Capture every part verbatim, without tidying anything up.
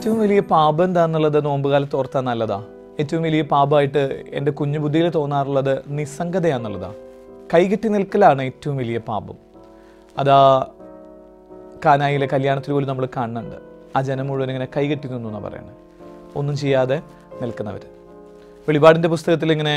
ഏറ്റവും വലിയ പാപം എന്താണെന്നുള്ളത് നോമ്പുകാലത്ത് ഓർത്താൽ നല്ലതാ. ഏറ്റവും വലിയ പാപമായിട്ട് എൻ്റെ കുഞ്ഞു ബുദ്ധിയിൽ തോന്നാറുള്ളത് നിസ്സംഗതയാണെന്നുള്ളതാണ്. കൈകെട്ടി നിൽക്കലാണ് ഏറ്റവും വലിയ പാപം. അതാ കാനായിലെ കല്യാണത്തിൽ പോലും നമ്മൾ കാണുന്നുണ്ട്. ആ ജനം മുഴുവൻ ഇങ്ങനെ കൈകെട്ടി നിന്നു എന്നാണ് പറയുന്നത്, ഒന്നും ചെയ്യാതെ നിൽക്കുന്നവർ. വെളിപാടിൻ്റെ പുസ്തകത്തിൽ ഇങ്ങനെ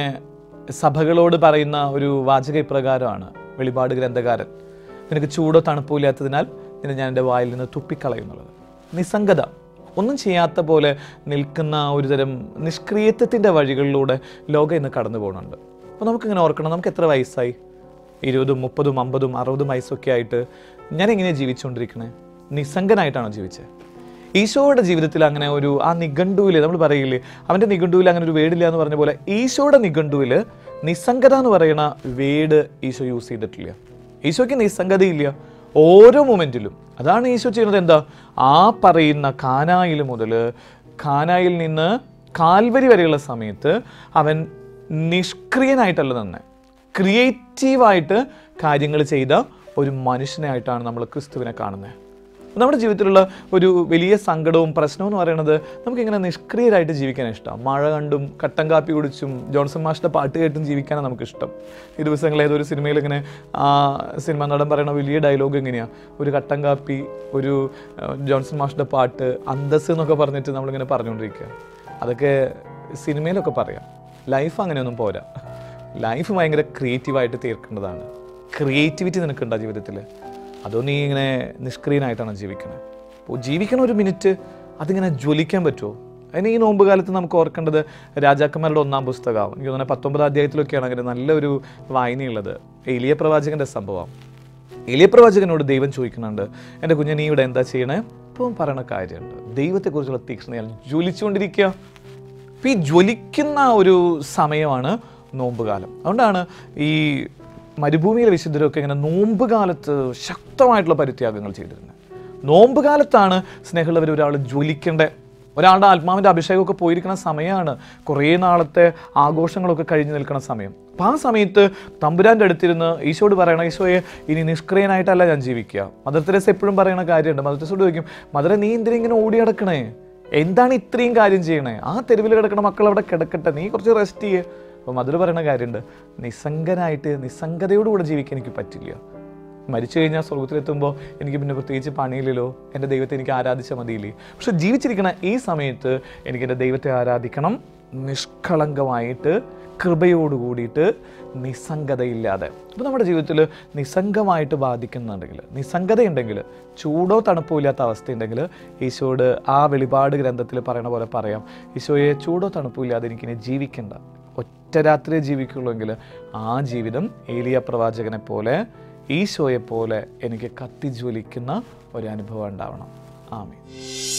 സഭകളോട് പറയുന്ന ഒരു വാചക ഇപ്രകാരമാണ്. വെളിപാട് ഗ്രന്ഥകാരൻ, നിനക്ക് ചൂടോ തണുപ്പോ ഇല്ലാത്തതിനാൽ നിന്നെ ഞാൻ എൻ്റെ വായിൽ നിന്ന് തുപ്പിക്കളയുന്നുള്ളത്. നിസ്സംഗത, ഒന്നും ചെയ്യാത്ത പോലെ നിൽക്കുന്ന ഒരു തരം നിഷ്ക്രിയത്വത്തിൻ്റെ വഴികളിലൂടെ ലോകം ഇന്ന് കടന്നു പോകുന്നുണ്ട്. അപ്പോൾ നമുക്കിങ്ങനെ ഓർക്കണം, നമുക്ക് എത്ര വയസ്സായി? ഇരുപതും മുപ്പതും അമ്പതും അറുപതും വയസ്സൊക്കെ ആയിട്ട് ഞാൻ എങ്ങനെയാണ് ജീവിച്ചുകൊണ്ടിരിക്കണേ? നിസ്സംഗനായിട്ടാണോ ജീവിച്ചത്? ഈശോയുടെ ജീവിതത്തിൽ അങ്ങനെ ഒരു ആ നിഘണ്ടുവിൽ നമ്മൾ പറയില്ലേ, അവൻ്റെ നിഘണ്ടുവിൽ അങ്ങനെ ഒരു വേടില്ല എന്ന് പറഞ്ഞ പോലെ ഈശോയുടെ നിഘണ്ടുവിൽ നിസ്സംഗത എന്ന് പറയുന്ന വേട് ഈശോ യൂസ് ചെയ്തിട്ടില്ല. ഈശോയ്ക്ക് നിസ്സംഗതയില്ല ഓരോ മൊമെൻറ്റിലും. അതാണ് ഈശോ ചെയ്യുന്നത്. എന്താ? ആ പറയുന്ന കാനായിൽ മുതൽ കാനായിൽ നിന്ന് കാൽവരി വരെയുള്ള സമയത്ത് അവൻ നിഷ്ക്രിയനായിട്ടല്ല തന്നെ ക്രിയേറ്റീവായിട്ട് കാര്യങ്ങൾ ചെയ്ത ഒരു മനുഷ്യനായിട്ടാണ് നമ്മൾ ക്രിസ്തുവിനെ കാണുന്നത്. നമ്മുടെ ജീവിതത്തിലുള്ള ഒരു വലിയ സങ്കടവും പ്രശ്നവും എന്ന് പറയുന്നത് നമുക്കിങ്ങനെ നിഷ്ക്രിയരായിട്ട് ജീവിക്കാൻ ഇഷ്ടം. മഴ കണ്ടും കട്ടൻ കാപ്പി കുടിച്ചും ജോൺസൺ മാഷിൻ്റെ പാട്ട് കേട്ടും ജീവിക്കാനാണ് നമുക്കിഷ്ടം. ഈ ദിവസങ്ങളിൽ ഏതൊരു സിനിമയിൽ ഇങ്ങനെ ആ സിനിമ നടൻ പറയുന്ന വലിയ ഡയലോഗ് എങ്ങനെയാണ്, ഒരു കട്ടൻ കാപ്പി, ഒരു ജോൺസൺ മാഷിൻ്റെ പാട്ട്, അന്തസ് എന്നൊക്കെ പറഞ്ഞിട്ട് നമ്മളിങ്ങനെ പറഞ്ഞുകൊണ്ടിരിക്കുക. അതൊക്കെ സിനിമയിലൊക്കെ പറയാം. ലൈഫ് അങ്ങനെയൊന്നും പോരാ. ലൈഫ് ഭയങ്കര ക്രിയേറ്റീവായിട്ട് തീർക്കേണ്ടതാണ്. ക്രിയേറ്റിവിറ്റി നിനക്കുണ്ടോ ജീവിതത്തിൽ? അതോ നീ ഇങ്ങനെ നിഷ്ക്രിയനായിട്ടാണ് ജീവിക്കുന്നത്? അപ്പോൾ ജീവിക്കണ ഒരു മിനിറ്റ് അതിങ്ങനെ ജ്വലിക്കാൻ പറ്റുമോ? അതിന് ഈ നോമ്പ് കാലത്ത് നമുക്ക് ഓർക്കേണ്ടത് രാജാക്കന്മാരുടെ ഒന്നാം പുസ്തകമാണ്. എനിക്ക് തോന്നുന്നത് പത്തൊമ്പതാം അധ്യായത്തിലൊക്കെയാണ് അങ്ങനെ നല്ലൊരു വായനയുള്ളത്. ഏലിയ പ്രവാചകൻ്റെ സംഭവം. ഏലിയ പ്രവാചകനോട് ദൈവം ചോദിക്കുന്നുണ്ട്, എൻ്റെ കുഞ്ഞ് നീ ഇവിടെ എന്താ ചെയ്യണേ? ഇപ്പം പറയണ കാര്യമുണ്ട്, ദൈവത്തെക്കുറിച്ചുള്ള തീക്ഷ്ണതയാൽ ജ്വലിച്ചുകൊണ്ടിരിക്കുക. അപ്പോൾ ഈ ജ്വലിക്കുന്ന ഒരു സമയമാണ് നോമ്പ് കാലം. അതുകൊണ്ടാണ് ഈ മരുഭൂമിയിലെ വിശുദ്ധരൊക്കെ ഇങ്ങനെ നോമ്പ് കാലത്ത് ശക്തമായിട്ടുള്ള പരിത്യാഗങ്ങൾ ചെയ്തിരുന്നത്. നോമ്പ് കാലത്താണ് സ്നേഹമുള്ളവർ ഒരാൾ ജ്വലിക്കേണ്ട, ഒരാളുടെ ആത്മാവിൻ്റെ അഭിഷേകമൊക്കെ പോയിരിക്കുന്ന സമയമാണ്. കുറേ നാളത്തെ ആഘോഷങ്ങളൊക്കെ കഴിഞ്ഞ് നിൽക്കുന്ന സമയം. അപ്പം ആ സമയത്ത് തമ്പുരാൻ്റെ അടുത്തിരുന്ന് ഈശോട് പറയണം, ഈശോയെ ഇനി നിഷ്ക്രിയനായിട്ടല്ല ഞാൻ ജീവിക്കുക. മദർ തെരേസ എപ്പോഴും പറയുന്ന കാര്യമുണ്ട്. മദർ തെരേസയോട് ചോദിക്കും, മദറെ നീ എന്തിനാ ഇങ്ങനെ ഓടി കിടക്കണേ? എന്താണ് ഇത്രയും കാര്യം ചെയ്യണേ? ആ തെരുവിൽ കിടക്കണ മക്കൾ അവിടെ കിടക്കട്ടെ, നീ കുറച്ച് റെസ്റ്റ് ചെയ്യേ. അപ്പോൾ മധുര പറയുന്ന കാര്യമുണ്ട്, നിസ്സംഗനായിട്ട് നിസ്സംഗതയോടുകൂടെ ജീവിക്കാൻ എനിക്ക് പറ്റില്ല. മരിച്ചു കഴിഞ്ഞാൽ സ്വർഗത്തിലെത്തുമ്പോൾ എനിക്ക് പിന്നെ പ്രത്യേകിച്ച് പണിയില്ലല്ലോ, എൻ്റെ ദൈവത്തെ എനിക്ക് ആരാധിച്ചാൽ മതിയില്ലേ. പക്ഷെ ജീവിച്ചിരിക്കണ ഈ സമയത്ത് എനിക്ക് എൻ്റെ ദൈവത്തെ ആരാധിക്കണം, നിഷ്കളങ്കമായിട്ട് കൃപയോട് കൂടിയിട്ട് നിസ്സംഗതയില്ലാതെ. അപ്പോൾ നമ്മുടെ ജീവിതത്തിൽ നിസ്സംഗമായിട്ട് ബാധിക്കുന്നുണ്ടെങ്കിൽ, നിസ്സംഗതയുണ്ടെങ്കിൽ, ചൂടോ തണുപ്പോ ഇല്ലാത്ത അവസ്ഥയുണ്ടെങ്കിൽ ഈശോയോട് ആ വെളിപാട് ഗ്രന്ഥത്തിൽ പറയണ പോലെ പറയാം, ഈശോയെ ചൂടോ തണുപ്പോ ഇല്ലാതെ എനിക്കിനി ജീവിക്കണ്ട, ഒറ്റ രാത്രിയെ ജീവിക്കുള്ളൂ. ആ ജീവിതം ഏലിയ പ്രവാചകനെ പോലെ ഈശോയെ പോലെ എനിക്ക് കത്തിജ്വലിക്കുന്ന ഒരു അനുഭവം ഉണ്ടാവണം. ആമേൻ.